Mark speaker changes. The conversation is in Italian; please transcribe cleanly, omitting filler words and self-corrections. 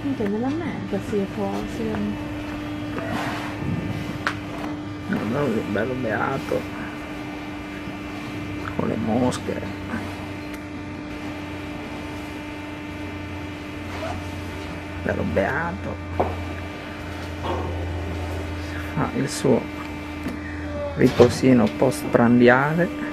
Speaker 1: Minchia, nella merda sì, forse.
Speaker 2: Guarda che bello beato, con le mosche. Bello beato. Fa il suo riposino post prandiale.